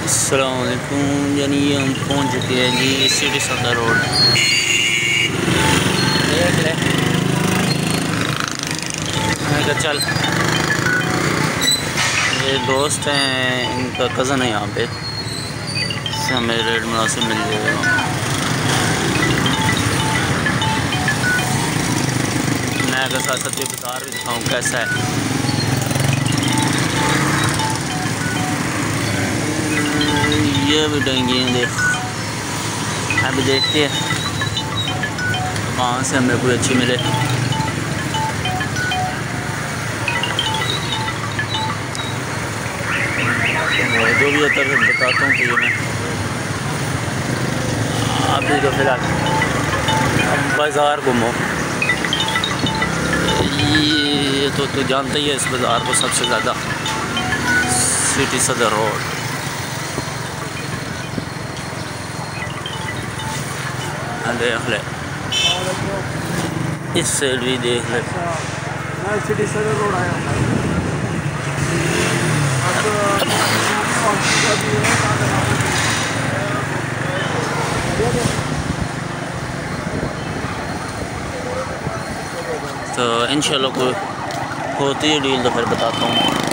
अस्सलाम वालेकुम। यानी ये हम पहुंच चुके हैं जी सिटी सदर रोड। देख ले, मैं कहा चल, ये दोस्त हैं, इनका कज़न है यहाँ पे, इससे हमें रेट मुनासिब मिल जाएगा। मैं अगर साथ साथ ये बाज़ार भी दिखाऊँ कैसा है। ये भी डेंगी देख, अभी देखते हैं कहाँ से हमें कोई अच्छी मिले। जो भी होता है बताता हूँ कि ये मैं अभी तो फिलहाल अब बाज़ार घूमो। ये तो तू जानता ही है इस बाज़ार को सबसे ज़्यादा, सिटी सदर रोड। देख ले, इस साइड भी देख ले। सिटी सदर रोड आया तो इंशाल्लाह कोई होती है डील तो फिर बताता हूँ।